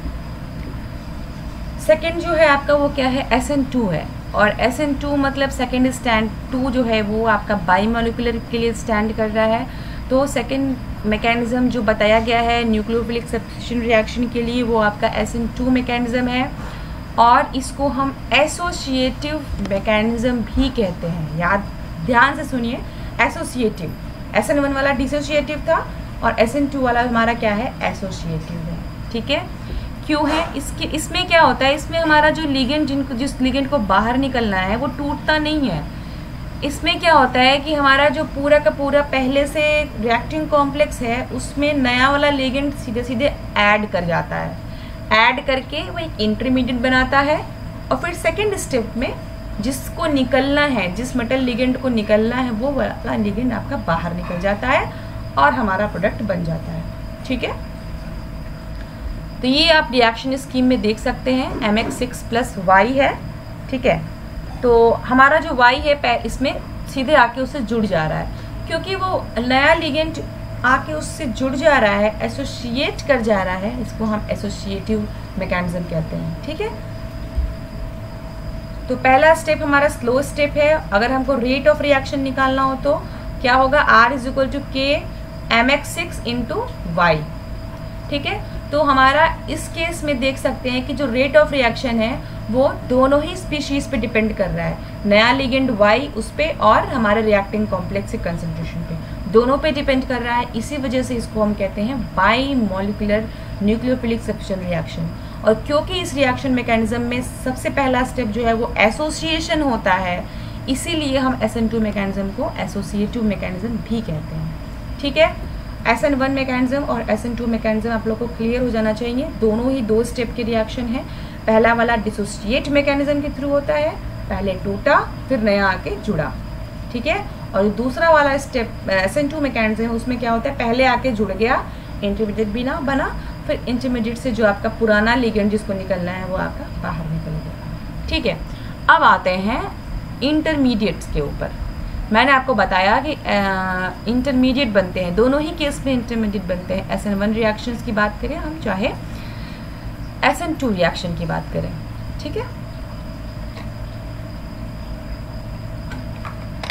Speaker 1: सेकेंड जो है आपका वो क्या है, एस एन टू है। और एस एन टू मतलब सेकेंड स्टैंड टू जो है वो आपका बाई मॉलिक्यूलर के लिए स्टैंड कर रहा है। तो सेकेंड मैकेनिज्म जो बताया गया है न्यूक्लियोफिलिक सब्स्टिट्यूशन रिएक्शन के लिए वो आपका एस एन टू मैकेनिज्म है, और इसको हम एसोसिएटिव मैकेनिज्म भी कहते हैं। याद ध्यान से सुनिए, एसोसिएटिव, एस एन वन वाला डिसोसिएटिव था और एस एन टू वाला हमारा क्या है, एसोसिएटिव है, ठीक है। क्यों है इसके, इसमें क्या होता है, इसमें हमारा जो लिगेंड जिनको जिस लिगेंड को बाहर निकलना है वो टूटता नहीं है। इसमें क्या होता है कि हमारा जो पूरा का पूरा पहले से रिएक्टिंग कॉम्प्लेक्स है उसमें नया वाला लिगेंड सीधे सीधे ऐड कर जाता है, ऐड करके वो एक इंटरमीडिएट बनाता है, और फिर सेकेंड स्टेप में जिसको निकलना है, जिस मेटल लिगेंड को निकलना है वो वाला लिगेंड आपका बाहर निकल जाता है और हमारा प्रोडक्ट बन जाता है, ठीक है। तो ये आप रिएक्शन स्कीम में देख सकते हैं, M X six plus Y है, ठीक है। तो हमारा जो वाई है इसमें सीधे आके उससे जुड़ जा रहा है, क्योंकि वो नया लिगेंड आके उससे जुड़ जा रहा है, एसोसिएट कर जा रहा है, इसको हम एसोसिएटिव मैकेनिज्म कहते हैं, ठीक है। तो पहला स्टेप हमारा स्लो स्टेप है। अगर हमको रेट ऑफ रिएक्शन निकालना हो तो क्या होगा, R is equal to K M X six into Y, ठीक है। तो हमारा इस केस में देख सकते हैं कि जो रेट ऑफ रिएक्शन है वो दोनों ही स्पीशीज पे डिपेंड कर रहा है, नया लिगेंड वाई उस पे और हमारे रिएक्टिंग कॉम्प्लेक्स के कंसंट्रेशन पे, दोनों पे डिपेंड कर रहा है। इसी वजह से इसको हम कहते हैं bimolecular nucleophilic substitution reaction. और क्योंकि इस रिएक्शन मैकेनिज्म में सबसे पहला स्टेप जो है वो एसोसिएशन होता है, इसीलिए हम एस एन टू मैकेनिज्म को एसोसिएटिव मैकेनिज्म भी कहते हैं, ठीक है। एस एन वन मैकेनिज्म और एस एन टू मैकेनिज्म आप लोग को क्लियर हो जाना चाहिए, दोनों ही दो स्टेप के रिएक्शन है। पहला वाला डिसोसिएट मैकेनिज्म के थ्रू होता है, पहले टूटा फिर नया आके जुड़ा, ठीक है। और दूसरा वाला step S N two mechanism उसमें क्या होता है, पहले आके जुड़ गया, इंटरमीडिएट भी ना बना, फिर इंटरमीडिएट से जो आपका पुराना लिगेंड जिसको निकलना है वो आपका बाहर निकल गया, ठीक है। अब आते हैं इंटरमीडिएट्स के ऊपर। मैंने आपको बताया कि इंटरमीडिएट बनते हैं, दोनों ही केस में इंटरमीडिएट बनते हैं। एस एन वन रिएक्शंस की बात करें हम, चाहे एस एन टू रिएक्शन की बात करें, ठीक है।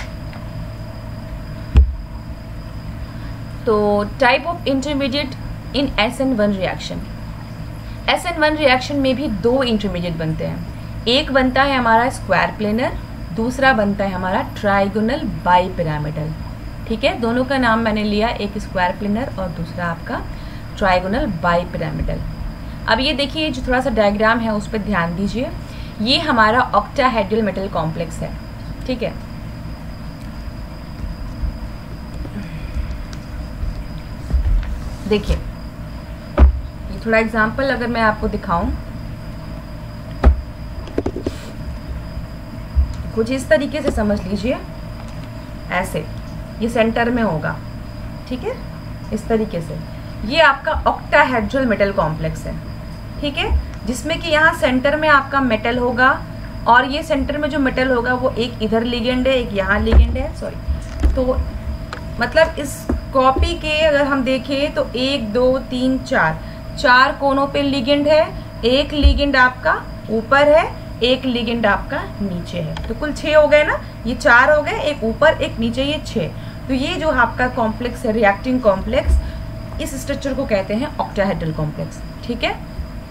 Speaker 1: तो type of intermediate in S N one reaction. S N one reaction में भी दो इंटरमीडिएट बनते हैं। एक बनता है हमारा स्क्वायर प्लेनर, दूसरा बनता है हमारा ट्राइगोनल बाई पिरामिडल। ठीक है, दोनों का नाम मैंने लिया, एक स्क्वायर प्लेनर और दूसरा आपका ट्राइगोनल बाई पिरामिडल। अब ये देखिए जो थोड़ा सा डायग्राम है उस पर ध्यान दीजिए। ये हमारा ऑक्टाहेड्रल मेटल कॉम्प्लेक्स है। ठीक है, देखिए ये थोड़ा एग्जांपल अगर मैं आपको दिखाऊं, कुछ इस तरीके से समझ लीजिए, ऐसे ये सेंटर में होगा। ठीक है, इस तरीके से ये आपका ऑक्टाहेड्रल मेटल कॉम्प्लेक्स है। ठीक है, जिसमें कि यहाँ सेंटर में आपका मेटल होगा और ये सेंटर में जो मेटल होगा वो एक इधर लिगेंड है, एक यहाँ लिगेंड है। सॉरी, तो मतलब इस कॉपी के अगर हम देखें तो एक दो तीन चार चार कोनों पे लिगेंड है। एक लिगेंड आपका ऊपर है, एक लिगेंड आपका नीचे है, तो कुल छः हो गए ना। ये चार हो गए, एक ऊपर एक नीचे, ये छः। तो ये जो आपका कॉम्प्लेक्स है रिएक्टिंग कॉम्प्लेक्स, इस स्ट्रक्चर को कहते हैं ऑक्टाहेड्रल कॉम्प्लेक्स। ठीक है,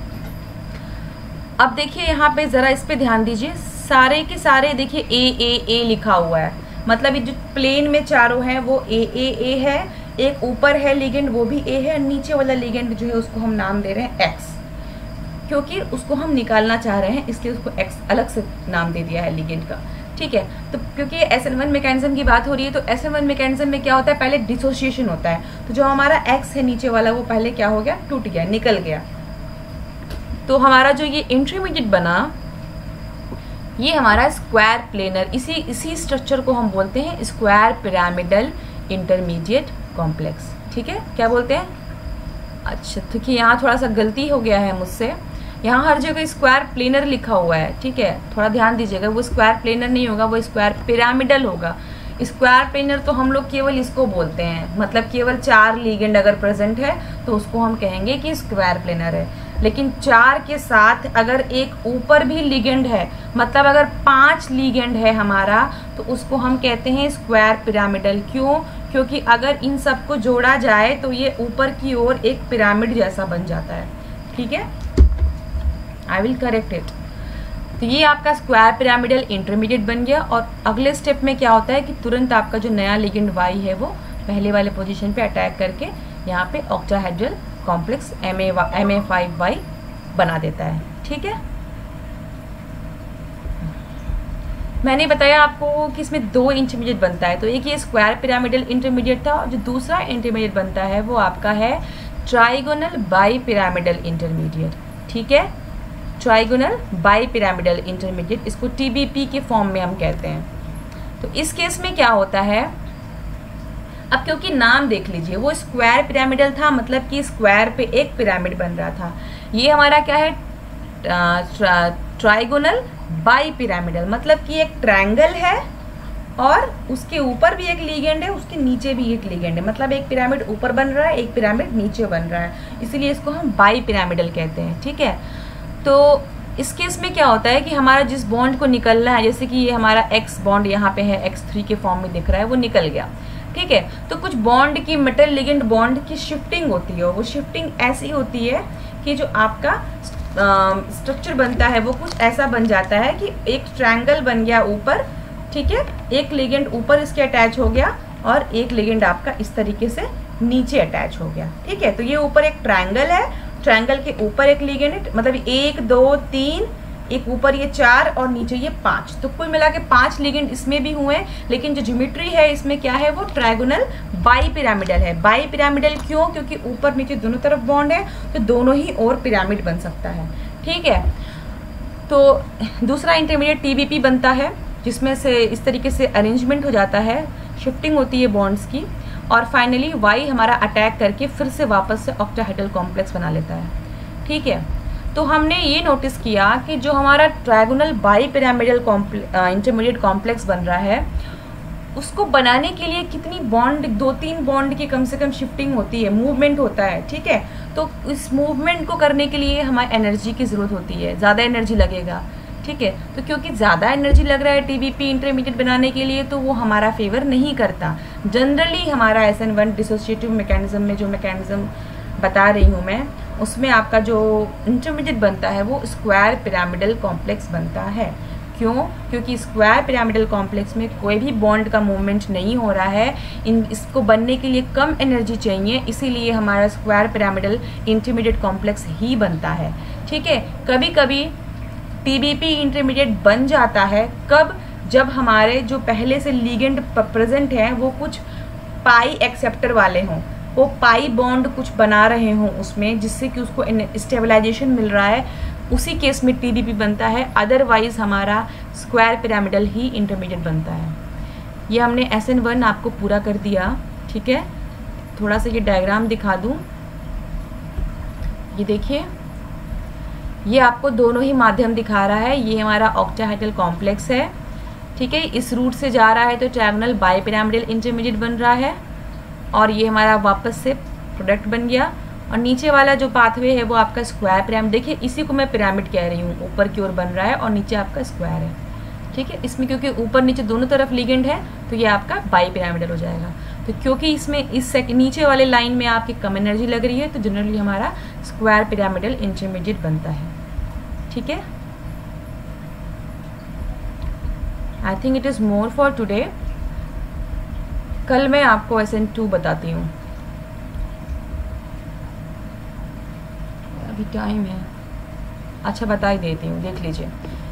Speaker 1: अब देखिए यहाँ पे जरा इस पे ध्यान दीजिए। सारे के सारे देखिए ए ए ए लिखा हुआ है, मतलब ये जो प्लेन में चारों हैं वो ए ए ए है। एक ऊपर है लिगेंड वो भी ए है, नीचे वाला लिगेंड जो है उसको हम नाम दे रहे हैं एक्स, क्योंकि उसको हम निकालना चाह रहे हैं इसलिए उसको एक्स अलग से नाम दे दिया है लिगेंड का। ठीक है, तो क्योंकि एस एन वन मैकेनिज्म की बात हो रही है, तो एस एन वन मैकेनिज्म में क्या होता है, पहले डिसोसिएशन होता है। तो जो हमारा एक्स है नीचे वाला वो पहले क्या हो गया, टूट गया, निकल गया। तो हमारा जो ये इंटरमीडिएट बना ये हमारा स्क्वायर प्लेनर, इसी इसी स्ट्रक्चर को हम बोलते हैं स्क्वायर पिरामिडल इंटरमीडिएट कॉम्प्लेक्स। ठीक है, क्या बोलते हैं। अच्छा, तो यहाँ थोड़ा सा गलती हो गया है मुझसे, यहाँ हर जगह स्क्वायर प्लेनर लिखा हुआ है। ठीक है, थोड़ा ध्यान दीजिएगा, वो स्क्वायर प्लेनर नहीं होगा, वो स्क्वायर पिरामिडल होगा। स्क्वायर प्लेनर तो हम लोग केवल इसको बोलते हैं, मतलब केवल चार लिगेंड अगर प्रेजेंट है तो उसको हम कहेंगे कि स्क्वायर प्लेनर है। लेकिन चार के साथ अगर एक ऊपर भी लिगेंड है, मतलब अगर पांच लिगेंड है हमारा, तो उसको हम कहते हैं स्क्वायर पिरामिडल। क्यों? क्योंकि अगर इन सबको जोड़ा जाए तो ये ऊपर की ओर एक पिरामिड जैसा बन जाता है। ठीक है, आई विल करेक्ट इट। तो ये आपका स्क्वायर पिरामिडल इंटरमीडिएट बन गया। और अगले स्टेप में क्या होता है कि तुरंत आपका जो नया लिगेंड वाई है वो पहले वाले पोजीशन पे अटैक करके यहाँ पे octahedral complex M A M A five Y बना देता है। ठीक है, मैंने बताया आपको कि इसमें दो इंटरमीडिएट बनता है। तो एक ये स्क्वायर पिरामिडल इंटरमीडिएट था, और जो दूसरा इंटरमीडिएट बनता है वो आपका है ट्राइगोनल बाई पिरामिडल इंटरमीडिएट। ठीक है, ट्राइगोनल बाई पिरामिडल इंटरमीडिएट, इसको टीबीपी के फॉर्म में हम कहते हैं। तो इस केस में क्या होता है, अब क्योंकि नाम देख लीजिए, वो स्क्वायर पिरामिडल था, मतलब कि स्क्वायर पे एक पिरामिड बन रहा था। ये हमारा क्या है, ट्राइगोनल बाई पिरामिडल, मतलब कि एक ट्रायंगल है और उसके ऊपर भी एक लिगेंड है, उसके नीचे भी एक लिगेंड है, मतलब एक पिरामिड ऊपर बन रहा है, एक पिरामिड नीचे बन रहा है, इसीलिए इसको हम बाई पिरामिडल कहते हैं। ठीक है, तो इस केस में क्या होता है कि हमारा जिस बॉन्ड को निकलना है, जैसे कि ये हमारा एक्स बॉन्ड यहाँ पे है, एक्स थ्री के फॉर्म में दिख रहा है, वो निकल गया। ठीक है, तो कुछ बॉन्ड की मेटल लिगेंड बॉन्ड की शिफ्टिंग होती है, वो शिफ्टिंग ऐसी होती है कि जो आपका स्ट्रक्चर बनता है वो कुछ ऐसा बन जाता है कि एक ट्रायंगल बन गया ऊपर। ठीक है, एक लिगेंड ऊपर इसके अटैच हो गया और एक लिगेंड आपका इस तरीके से नीचे अटैच हो गया। ठीक है, तो ये ऊपर एक ट्रायंगल है, ट्रायंगल के ऊपर एक लिगेंड है, मतलब एक दो तीन, एक ऊपर ये चार और नीचे ये पांच, तो कुल मिला के पांच लिगेंड इसमें भी हुए। लेकिन जो ज्योमेट्री है इसमें क्या है, वो ट्रायगोनल बाई पिरामिडल है। बाई पिरामिडल क्यों? क्योंकि ऊपर नीचे दोनों तरफ बॉन्ड है, तो दोनों ही और पिरामिड बन सकता है। ठीक है, तो दूसरा इंटरमीडिएट टीबीपी बनता है, जिसमें से इस तरीके से अरेंजमेंट हो जाता है, शिफ्टिंग होती है बॉन्ड्स की, और फाइनली वाई हमारा अटैक करके फिर से वापस से ऑक्टाहेड्रल कॉम्प्लेक्स बना लेता है। ठीक है, तो हमने ये नोटिस किया कि जो हमारा trigonal bipyramidal intermediate complex बन रहा है, उसको बनाने के लिए कितनी बॉन्ड, दो तीन बॉन्ड की कम से कम शिफ्टिंग होती है, मूवमेंट होता है। ठीक है, तो इस मूवमेंट को करने के लिए हमारी एनर्जी की ज़रूरत होती है, ज़्यादा एनर्जी लगेगा। ठीक है, तो क्योंकि ज़्यादा एनर्जी लग रहा है टीबीपी इंटरमीडिएट बनाने के लिए, तो वो हमारा फेवर नहीं करता। जनरली हमारा S N one dissociative mechanism में जो मैकेनिज्म बता रही हूँ मैं, उसमें आपका जो इंटरमीडिएट बनता है वो स्क्वायर पिरामिडल कॉम्प्लेक्स बनता है। क्यों? क्योंकि स्क्वायर पिरामिडल कॉम्प्लेक्स में कोई भी बॉन्ड का मूवमेंट नहीं हो रहा है, इन इसको बनने के लिए कम एनर्जी चाहिए, इसीलिए हमारा स्क्वायर पिरामिडल इंटरमीडिएट कॉम्प्लेक्स ही बनता है। ठीक है, कभी कभी पीबीपी इंटरमीडिएट बन जाता है, कब? जब हमारे जो पहले से लिगेंड प्रेजेंट हैं वो कुछ पाई एक्सेप्टर वाले हों, वो पाई बॉन्ड कुछ बना रहे हों उसमें, जिससे कि उसको स्टेबलाइजेशन मिल रहा है, उसी केस में टीबीपी बनता है। अदरवाइज हमारा स्क्वायर पिरामिडल ही इंटरमीडिएट बनता है। ये हमने एस एन वन आपको पूरा कर दिया। ठीक है, थोड़ा सा ये डायग्राम दिखा दूँ, ये देखिए, ये आपको दोनों ही माध्यम दिखा रहा है। ये हमारा ऑक्टाहेड्रल कॉम्प्लेक्स है। ठीक है, इस रूट से जा रहा है तो ट्रायंगुलर बाइपिरामिडल इंटरमीडिएट बन रहा है, और ये हमारा वापस से प्रोडक्ट बन गया। और नीचे वाला जो पाथवे है वो आपका स्क्वायर पिरामिड, देखिए इसी को मैं पिरामिड कह रही हूँ, ऊपर की ओर बन रहा है और नीचे आपका स्क्वायर है। ठीक है, इसमें क्योंकि ऊपर नीचे दोनों तरफ लिगेंड है तो ये आपका बाइपिरामिडल हो जाएगा। तो क्योंकि इसमें इस सेक नीचे वाले लाइन में आपकी कम एनर्जी लग रही है तो जनरली हमारा स्क्वायर पिरामिडल इंटरमीडिएट बनता है। ठीक है, I think it is more for today. कल मैं आपको एस एन टू बताती हूँ, अभी टाइम है, अच्छा बता ही देती हूँ, देख लीजिए।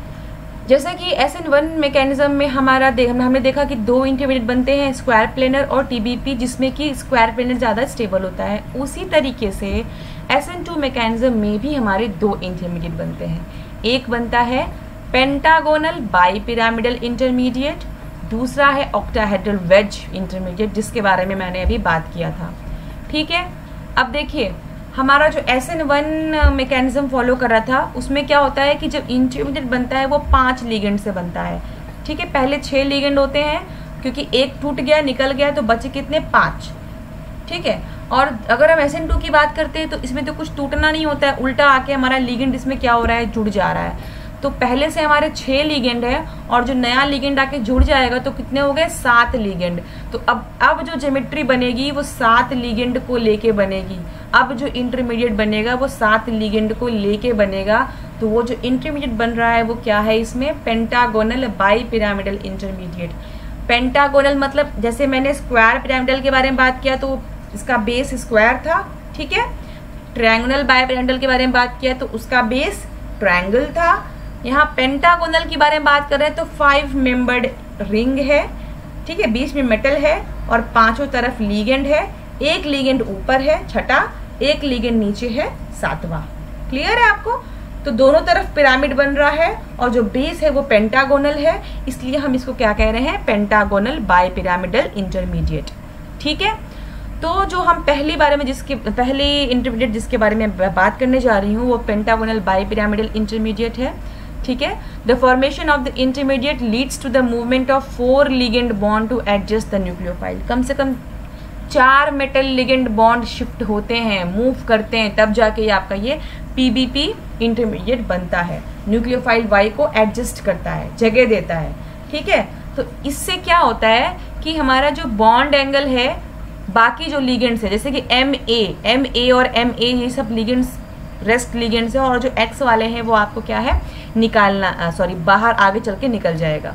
Speaker 1: जैसा कि एस एन वन मैकेनिज्म में हमारा दे, हमने देखा कि दो इंटरमीडिएट बनते हैं, स्क्वायर प्लेनर और टीबीपी, जिसमें कि स्क्वायर प्लेनर ज़्यादा स्टेबल होता है। उसी तरीके से एस एन टू मैकेनिज्म में भी हमारे दो इंटरमीडिएट बनते हैं। एक बनता है पेंटागोनल बाइपिरामिडल इंटरमीडिएट, दूसरा है ऑक्टाहेड्रल वेज इंटरमीडिएट, जिसके बारे में मैंने अभी बात किया था। ठीक है, अब देखिए हमारा जो S N one mechanism follow कर रहा था उसमें क्या होता है कि जब इंटरमीडिएट बनता है वो पांच लिगेंड से बनता है। ठीक है, पहले छह लिगेंड होते हैं, क्योंकि एक टूट गया निकल गया तो बचे कितने? पाँच। ठीक है, और अगर हम एस एन टू की बात करते हैं तो इसमें तो कुछ टूटना नहीं होता है, उल्टा आके हमारा लिगेंड इसमें क्या हो रहा है? जुड़ जा रहा है। तो पहले से हमारे छह लिगेंड है और जो नया लिगेंड आके जुड़ जाएगा तो कितने हो गए? सात लिगेंड। तो अब अब जो ज्योमेट्री बनेगी वो सात लिगेंड को लेके बनेगी। अब जो इंटरमीडिएट बनेगा वो सात लिगेंड को लेके बनेगा। तो वो जो इंटरमीडिएट बन रहा है वो क्या है? इसमें पेंटागोनल बाइपिरामिडल इंटरमीडिएट। पेंटागोनल मतलब जैसे मैंने स्क्वायर पिरामिडल के बारे में बात किया तो इसका बेस स्क्वायर था। ठीक है, ट्रायंगुलर बाइपिरामिडल के बारे में बात किया तो उसका बेस ट्रायंगल था। यहाँ पेंटागोनल के बारे में बात कर रहे हैं तो फाइव मेंबर्ड रिंग है। ठीक है, बीच में मेटल है और पांचों तरफ लिगेंड है। एक लिगेंड ऊपर है छठा, एक लिगेंड नीचे है सातवां। क्लियर है आपको? तो दोनों तरफ पिरामिड बन रहा है और जो बेस है वो पेंटागोनल है, इसलिए हम इसको क्या कह रहे हैं? Pentagonal bipyramidal intermediate. ठीक है, तो जो हम पहली बारे में जिसके पहली इंटरमीडिएट जिसके बारे में बात करने जा रही हूँ वो पेंटागोनल बाइपिरामिडल इंटरमीडिएट है। ठीक है, the formation of the intermediate leads to the movement of four ligand bond to adjust the nucleophile. कम से कम चार मेटल लिगेंड बॉन्ड शिफ्ट होते हैं, मूव करते हैं, तब जाके ये आपका ये पीबीपी इंटरमीडिएट बनता है। न्यूक्लियोफाइल वाई को एडजस्ट करता है, जगह देता है। ठीक है, तो इससे क्या होता है कि हमारा जो बॉन्ड एंगल है बाकी जो लिगेंड्स है जैसे कि एम ए एम ए और एम ए ये सब लिगेंड्स रेस्ट लिगेंड्स है, और जो एक्स वाले हैं वो आपको क्या है? निकालना, सॉरी बाहर आगे चल के निकल जाएगा।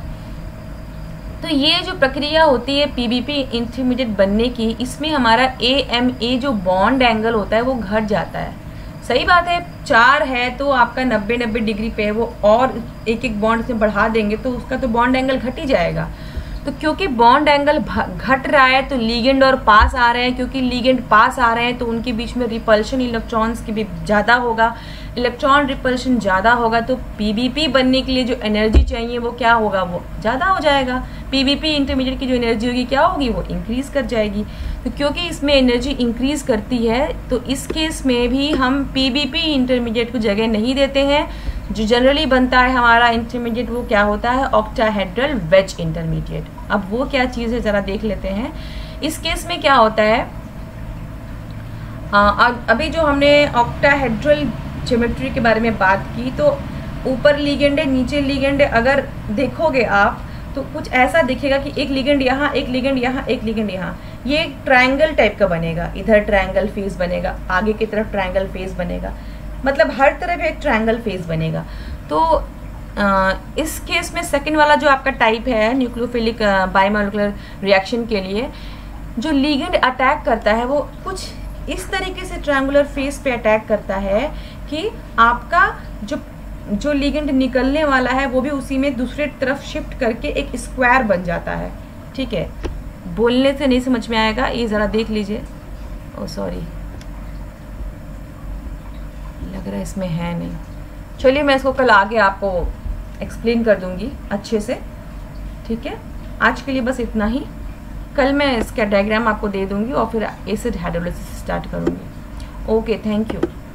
Speaker 1: तो ये जो प्रक्रिया होती है पीबीपी इंटरमीडिएट बनने की, इसमें हमारा ए एम ए जो बॉन्ड एंगल होता है वो घट जाता है। सही बात है, चार है तो आपका नब्बे नब्बे डिग्री पे है, वो और एक एक बॉन्ड से बढ़ा देंगे तो उसका तो बॉन्ड एंगल घट ही जाएगा। तो क्योंकि बॉन्ड एंगल घट रहा है तो लिगेंड और पास आ रहे हैं, क्योंकि लिगेंड पास आ रहे हैं तो उनके बीच में रिपल्शन इलेक्ट्रॉन्स की भी ज़्यादा होगा। इलेक्ट्रॉन रिपल्शन ज़्यादा होगा तो पीबीपी बनने के लिए जो एनर्जी चाहिए वो क्या होगा? वो ज़्यादा हो जाएगा। पीबीपी इंटरमीडिएट की जो एनर्जी होगी क्या होगी? वो इंक्रीज़ कर जाएगी। तो क्योंकि इसमें एनर्जी इंक्रीज़ करती है तो इस केस में भी हम पीबीपी इंटरमीडिएट को जगह नहीं देते हैं। जो जनरली बनता है हमारा इंटरमीडिएट वो क्या होता है? Octahedral wedge intermediate. अब वो क्या चीज़ है ज़रा देख लेते हैं। इस केस में क्या होता है, आ, अभी जो हमने ऑक्टाहेड्रल ज्योमेट्री के बारे में बात की तो ऊपर लिगेंड है नीचे लिगेंड है। अगर देखोगे आप तो कुछ ऐसा दिखेगा कि एक लिगेंड यहाँ, एक लिगेंड यहाँ, एक लिगेंड यहाँ। ये एक ट्रायंगल टाइप का बनेगा, इधर ट्रायंगल फेस बनेगा, आगे की तरफ ट्रायंगल फेस बनेगा, मतलब हर तरफ एक ट्रायंगल फेस बनेगा। तो आ, इस केस में सेकंड वाला जो आपका टाइप है न्यूक्लियोफिलिक बायोमोलिकुलर रिएक्शन के लिए, जो लिगेंड अटैक करता है वो कुछ इस तरीके से ट्रायंगुलर फेस पे अटैक करता है कि आपका जो जो लिगेंड निकलने वाला है वो भी उसी में दूसरे तरफ शिफ्ट करके एक स्क्वायर बन जाता है। ठीक है, बोलने से नहीं समझ में आएगा, ये ज़रा देख लीजिए। ओ सॉरी, लग रहा है इसमें है नहीं। चलिए मैं इसको कल आगे आपको एक्सप्लेन कर दूंगी अच्छे से। ठीक है, आज के लिए बस इतना ही। कल मैं इसका डायग्राम आपको दे दूंगी और फिर एसिड हाइड्रोलिसिस स्टार्ट करूंगी। Okay, thank you.